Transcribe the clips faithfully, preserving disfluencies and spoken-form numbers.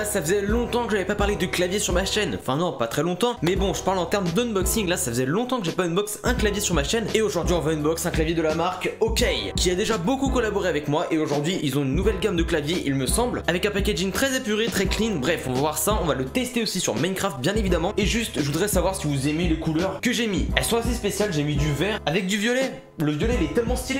gars, ça faisait longtemps que j'avais pas parlé de clavier sur ma chaîne. Enfin non, pas très longtemps, mais bon, je parle en termes d'unboxing. Là, ça faisait longtemps que j'ai pas unbox un clavier sur ma chaîne. Et aujourd'hui, on va unbox un clavier de la marque OK, qui a déjà beaucoup collaboré avec moi. Et aujourd'hui, ils ont une nouvelle gamme de claviers, il me semble, avec un packaging très épuré, très clean. Bref, on va voir ça, on va le tester aussi sur Minecraft, bien évidemment. Et juste, je voudrais savoir si vous aimez les couleurs que j'ai mis. Elles sont assez spéciales, j'ai mis du vert avec du violet. Le violet, il est tellement stylé.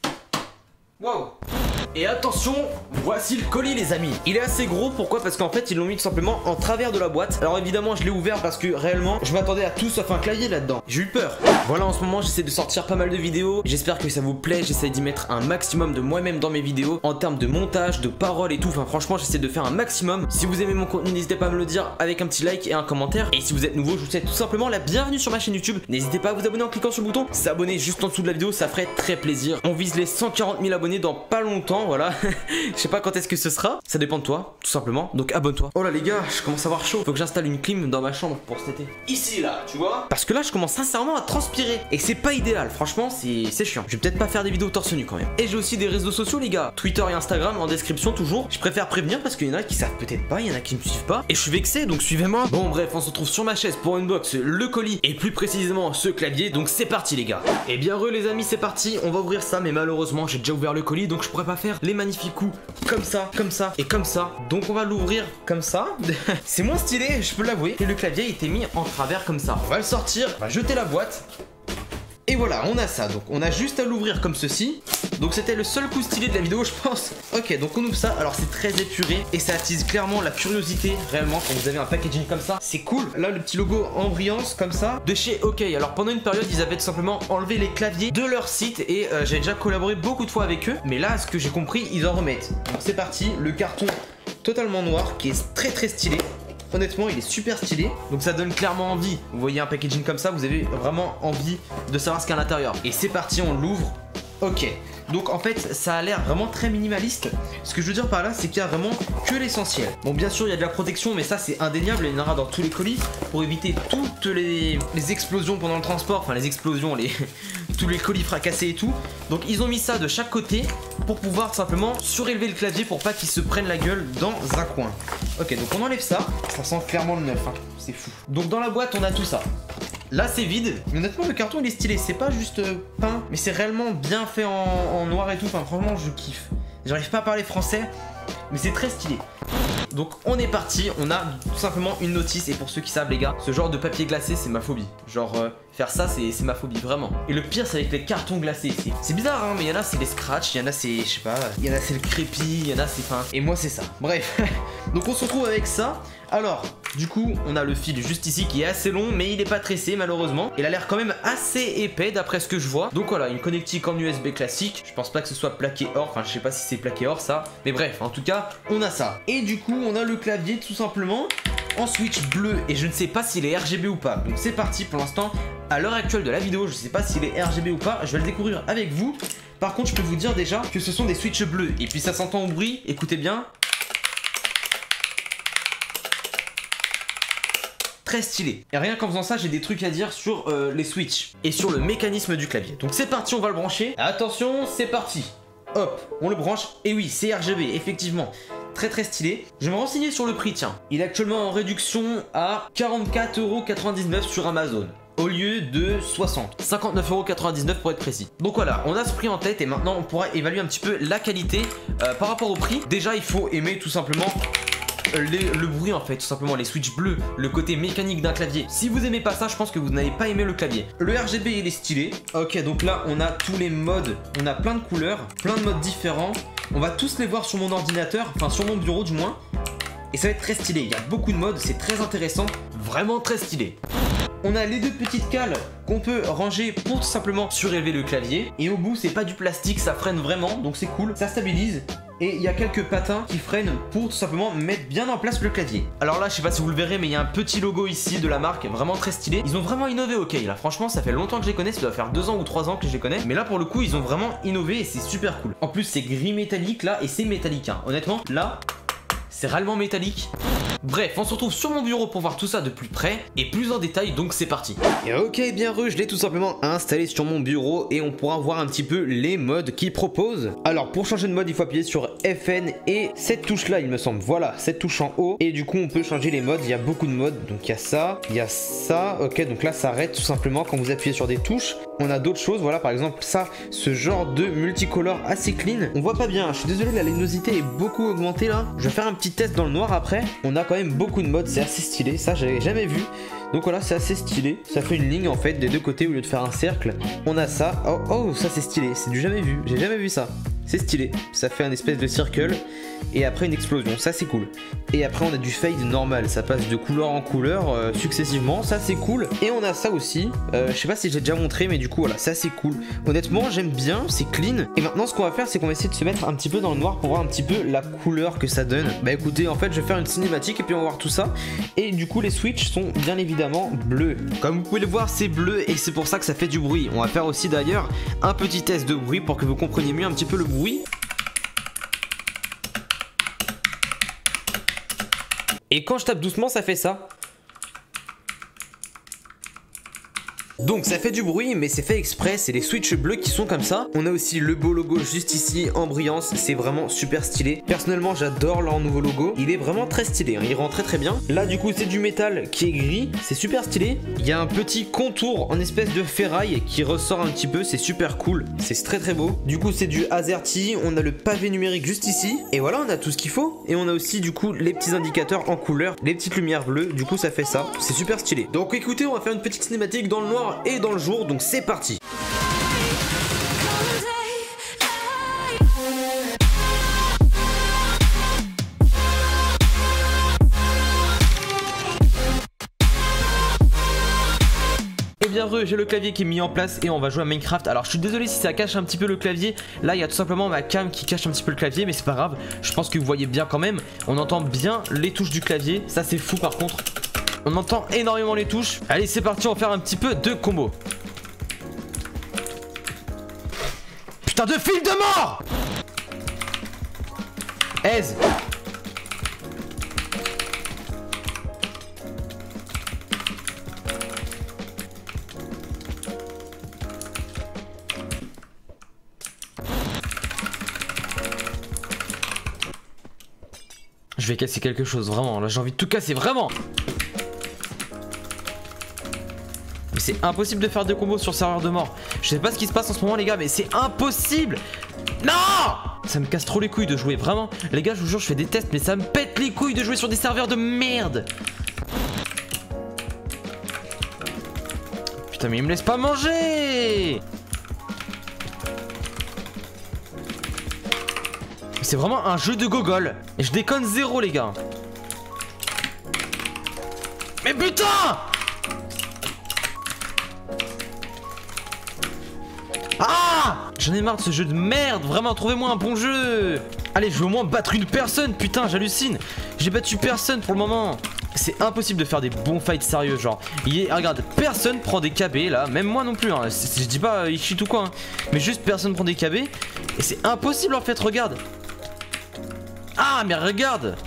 Waouh. Et attention, voici le colis les amis. Il est assez gros, pourquoi? Parce qu'en fait ils l'ont mis tout simplement en travers de la boîte. Alors évidemment je l'ai ouvert parce que réellement je m'attendais à tout sauf un clavier là-dedans. J'ai eu peur. Voilà, en ce moment j'essaie de sortir pas mal de vidéos. J'espère que ça vous plaît, j'essaie d'y mettre un maximum de moi-même dans mes vidéos. En termes de montage, de paroles et tout. Enfin franchement j'essaie de faire un maximum. Si vous aimez mon contenu, n'hésitez pas à me le dire avec un petit like et un commentaire. Et si vous êtes nouveau, je vous souhaite tout simplement la bienvenue sur ma chaîne YouTube. N'hésitez pas à vous abonner en cliquant sur le bouton s'abonner juste en dessous de la vidéo, ça ferait très plaisir. On vise les cent quarante mille abonnés dans pas longtemps, voilà. Je sais pas quand est-ce que ce sera, ça dépend de toi, tout simplement, donc abonne-toi. Oh là les gars, je commence à avoir chaud. Faut que j'installe une clim dans ma chambre pour cet été. Ici là, tu vois. Parce que là je commence sincèrement à transpirer. Et c'est pas idéal, franchement c'est chiant. Je vais peut-être pas faire des vidéos torse nu quand même. Et j'ai aussi des réseaux sociaux les gars, Twitter et Instagram en description toujours. Je préfère prévenir parce qu'il y en a qui savent peut-être pas, il y en a qui me suivent pas. Et je suis vexé, donc suivez-moi. Bon bref, on se retrouve sur ma chaise pour unbox le colis et plus précisément ce clavier. Donc c'est parti les gars. Et bien heureux les amis, c'est parti. On va ouvrir ça, mais malheureusement j'ai déjà ouvert le colis, donc je pourrais pas faire les magnifiques coups comme ça, comme ça et comme ça. Donc on va l'ouvrir comme ça. C'est moins stylé, je peux l'avouer. Et le clavier était mis en travers comme ça. On va le sortir, on va jeter la boîte. Et voilà, on a ça. Donc on a juste à l'ouvrir comme ceci. Donc c'était le seul coup stylé de la vidéo je pense. Ok, donc on ouvre ça. Alors c'est très épuré et ça attise clairement la curiosité. Réellement quand vous avez un packaging comme ça, c'est cool. Là le petit logo en brillance comme ça de chez OK. Alors pendant une période ils avaient tout simplement enlevé les claviers de leur site. Et euh, j'ai déjà collaboré beaucoup de fois avec eux. Mais là à ce que j'ai compris ils en remettent. Donc c'est parti, le carton totalement noir qui est très très stylé. Honnêtement il est super stylé, donc ça donne clairement envie. Vous voyez un packaging comme ça, vous avez vraiment envie de savoir ce qu'il y a à l'intérieur. Et c'est parti, on l'ouvre. Ok, donc en fait ça a l'air vraiment très minimaliste. Ce que je veux dire par là c'est qu'il y a vraiment que l'essentiel. Bon bien sûr il y a de la protection, mais ça c'est indéniable, il y en aura dans tous les colis pour éviter toutes les, les explosions pendant le transport. Enfin les explosions, les tous les colis fracassés et tout. Donc ils ont mis ça de chaque côté pour pouvoir simplement surélever le clavier pour pas qu'il se prenne la gueule dans un coin. Ok, donc on enlève ça, ça sent clairement le neuf, hein. C'est fou. Donc dans la boîte on a tout ça. Là c'est vide, mais honnêtement le carton il est stylé, c'est pas juste euh, peint, mais c'est réellement bien fait en, en noir et tout, enfin franchement je kiffe. J'arrive pas à parler français, mais c'est très stylé. Donc on est parti, on a tout simplement une notice. Et pour ceux qui savent les gars, ce genre de papier glacé c'est ma phobie. Genre euh, faire ça c'est ma phobie vraiment. Et le pire c'est avec les cartons glacés. C'est bizarre hein, mais il y en a c'est les scratchs, il y en a c'est je sais pas, il y en a c'est le crépi, il y en a c'est fin. Et moi c'est ça. Bref, donc on se retrouve avec ça. Alors du coup on a le fil juste ici qui est assez long, mais il est pas tressé malheureusement. Il a l'air quand même assez épais d'après ce que je vois. Donc voilà, une connectique en U S B classique. Je pense pas que ce soit plaqué or, enfin je sais pas si c'est plaqué or ça, mais bref en tout cas on a ça. Et du coup on a le clavier tout simplement en switch bleu, et je ne sais pas s'il est R G B ou pas. Donc c'est parti. Pour l'instant à l'heure actuelle de la vidéo je sais pas s'il est R G B ou pas, je vais le découvrir avec vous. Par contre je peux vous dire déjà que ce sont des switches bleus, et puis ça s'entend au bruit, écoutez bien. Très stylé. Et rien qu'en faisant ça j'ai des trucs à dire sur euh, les switches et sur le mécanisme du clavier. Donc c'est parti, on va le brancher. Attention, c'est parti. Hop, on le branche. Et oui, c'est R G B, effectivement. Très très stylé. Je vais me renseigner sur le prix, tiens. Il est actuellement en réduction à quarante-quatre euros quatre-vingt-dix-neuf sur Amazon, au lieu de soixante. cinquante-neuf euros quatre-vingt-dix-neuf pour être précis. Donc voilà, on a ce prix en tête et maintenant on pourra évaluer un petit peu la qualité euh, par rapport au prix. Déjà il faut aimer tout simplement Les, le bruit en fait, tout simplement les switches bleus, le côté mécanique d'un clavier. Si vous aimez pas ça, je pense que vous n'avez pas aimé le clavier. Le R G B il est stylé. Ok, donc là on a tous les modes, on a plein de couleurs, plein de modes différents. On va tous les voir sur mon ordinateur, enfin sur mon bureau du moins. Et ça va être très stylé, il y a beaucoup de modes, c'est très intéressant, vraiment très stylé. On a les deux petites cales qu'on peut ranger pour tout simplement surélever le clavier. Et au bout c'est pas du plastique, ça freine vraiment, donc c'est cool, ça stabilise. Et il y a quelques patins qui freinent pour tout simplement mettre bien en place le clavier. Alors là je sais pas si vous le verrez, mais il y a un petit logo ici de la marque, vraiment très stylé. Ils ont vraiment innové OK là, franchement ça fait longtemps que je les connais, ça doit faire deux ans ou trois ans que je les connais. Mais là pour le coup ils ont vraiment innové et c'est super cool. En plus c'est gris métallique là, et c'est métallique hein. Honnêtement là c'est réellement métallique. Bref, on se retrouve sur mon bureau pour voir tout ça de plus près et plus en détail, donc c'est parti. Et ok, bien re, je l'ai tout simplement installé sur mon bureau et on pourra voir un petit peu les modes qu'il propose. Alors pour changer de mode, il faut appuyer sur F N et cette touche là, il me semble. Voilà, cette touche en haut. Et du coup, on peut changer les modes. Il y a beaucoup de modes. Donc il y a ça, il y a ça. Ok, donc là, ça arrête tout simplement quand vous appuyez sur des touches. On a d'autres choses. Voilà, par exemple, ça, ce genre de multicolore assez clean. On voit pas bien. Je suis désolé, la luminosité est beaucoup augmentée là. Je vais faire un petit test dans le noir après. On a quand même beaucoup de modes. C'est assez stylé. Ça, j'avais jamais vu. Donc voilà, c'est assez stylé. Ça fait une ligne en fait des deux côtés au lieu de faire un cercle. On a ça. Oh, oh ça c'est stylé. C'est du jamais vu. J'ai jamais vu ça. C'est stylé. Ça fait un espèce de circle. Et après une explosion. Ça c'est cool. Et après on a du fade normal. Ça passe de couleur en couleur euh, successivement. Ça c'est cool. Et on a ça aussi. Euh, je sais pas si j'ai déjà montré. Mais du coup voilà, ça c'est cool. Honnêtement j'aime bien. C'est clean. Et maintenant ce qu'on va faire c'est qu'on va essayer de se mettre un petit peu dans le noir pour voir un petit peu la couleur que ça donne. Bah écoutez, en fait je vais faire une cinématique et puis on va voir tout ça. Et du coup les switches sont bien évidemment bleus. Comme vous pouvez le voir c'est bleu et c'est pour ça que ça fait du bruit. On va faire aussi d'ailleurs un petit test de bruit pour que vous compreniez mieux un petit peu le bruit. Et quand je tape doucement, ça fait ça. Donc ça fait du bruit mais c'est fait exprès, c'est les switches bleus qui sont comme ça. On a aussi le beau logo juste ici en brillance, c'est vraiment super stylé. Personnellement j'adore leur nouveau logo, il est vraiment très stylé, hein. Il rend très très bien. Là du coup c'est du métal qui est gris, c'est super stylé. Il y a un petit contour en espèce de ferraille qui ressort un petit peu, c'est super cool, c'est très très beau. Du coup c'est du AZERTY, on a le pavé numérique juste ici. Et voilà, on a tout ce qu'il faut. Et on a aussi du coup les petits indicateurs en couleur, les petites lumières bleues, du coup ça fait ça, c'est super stylé. Donc écoutez, on va faire une petite cinématique dans le noir et dans le jour, donc c'est parti. Et bien re, j'ai le clavier qui est mis en place et on va jouer à Minecraft. Alors je suis désolé si ça cache un petit peu le clavier. Là il y a tout simplement ma cam qui cache un petit peu le clavier, mais c'est pas grave. Je pense que vous voyez bien quand même. On entend bien les touches du clavier. Ça c'est fou par contre. On entend énormément les touches. Allez c'est parti, on va faire un petit peu de combo. Putain de film de mort. Aise. Je vais casser quelque chose, vraiment. Là j'ai envie de tout casser, vraiment. Mais c'est impossible de faire des combos sur serveur de mort. Je sais pas ce qui se passe en ce moment les gars, mais c'est impossible. Non! Ça me casse trop les couilles de jouer, vraiment. Les gars je vous jure je fais des tests mais ça me pète les couilles de jouer sur des serveurs de merde. Putain mais il me laisse pas manger. C'est vraiment un jeu de gogol. Et je déconne zéro les gars. Mais putain! Ah! J'en ai marre de ce jeu de merde. Vraiment, trouvez-moi un bon jeu. Allez, je veux au moins battre une personne. Putain, j'hallucine. J'ai battu personne pour le moment. C'est impossible de faire des bons fights sérieux, genre. Il est, regarde, personne prend des K B là, même moi non plus. Hein. Je dis pas il cheat ou quoi, hein. Mais juste personne prend des K B. Et c'est impossible en fait, regarde. Ah, mais regarde.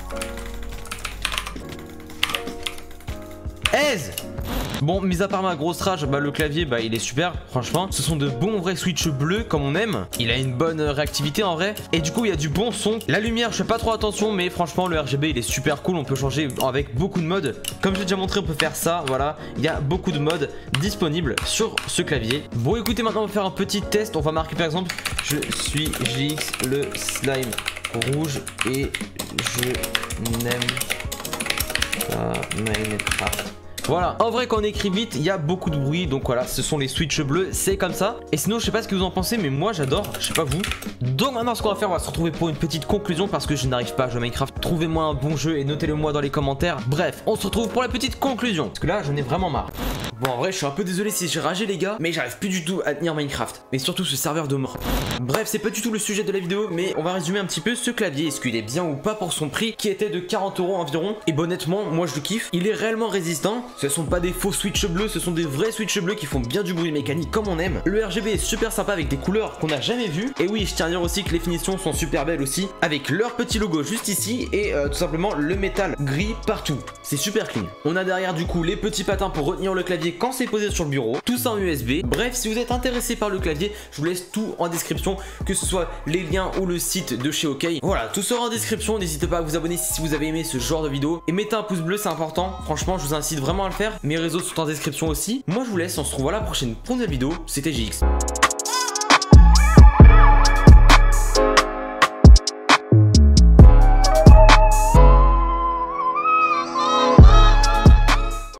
Aise. Bon, mis à part ma grosse rage, bah le clavier, bah il est super, franchement. Ce sont de bons vrais switches bleus comme on aime. Il a une bonne réactivité en vrai. Et du coup, il y a du bon son. La lumière, je fais pas trop attention, mais franchement, le R G B, il est super cool. On peut changer avec beaucoup de modes. Comme j'ai déjà montré, on peut faire ça, voilà. Il y a beaucoup de modes disponibles sur ce clavier. Bon, écoutez, maintenant, on va faire un petit test. On va marquer par exemple, je suis J X, le slime rouge, et je n'aime pas Minecraft. Voilà, en vrai quand on écrit vite, il y a beaucoup de bruit, donc voilà, ce sont les switches bleus, c'est comme ça. Et sinon, je sais pas ce que vous en pensez, mais moi j'adore, je sais pas vous. Donc maintenant ce qu'on va faire, on va se retrouver pour une petite conclusion parce que je n'arrive pas à jouer à Minecraft. Trouvez-moi un bon jeu et notez-le moi dans les commentaires. Bref, on se retrouve pour la petite conclusion, parce que là j'en ai vraiment marre. Bon, en vrai, je suis un peu désolé si j'ai ragé les gars, mais j'arrive plus du tout à tenir Minecraft. Mais surtout ce serveur de mort. Bref, c'est pas du tout le sujet de la vidéo, mais on va résumer un petit peu ce clavier. Est-ce qu'il est bien ou pas pour son prix, qui était de quarante euros environ. Et bon, honnêtement, moi je le kiffe. Il est réellement résistant. Ce sont pas des faux switch bleus, ce sont des vrais switch bleus qui font bien du bruit mécanique comme on aime. Le R G B est super sympa avec des couleurs qu'on n'a jamais vues. Et oui, je tiens à dire aussi que les finitions sont super belles aussi, avec leur petit logo juste ici et euh, tout simplement le métal gris partout. C'est super clean. On a derrière du coup les petits patins pour retenir le clavier quand c'est posé sur le bureau, tout ça en U S B. Bref, si vous êtes intéressé par le clavier, je vous laisse tout en description, que ce soit les liens ou le site de chez OK. Voilà, tout sera en description. N'hésitez pas à vous abonner si vous avez aimé ce genre de vidéo et mettez un pouce bleu, c'est important. Franchement, je vous incite vraiment à le faire. Mes réseaux sont en description aussi. Moi, je vous laisse. On se retrouve à la prochaine pour une nouvelle vidéo. C'était J X.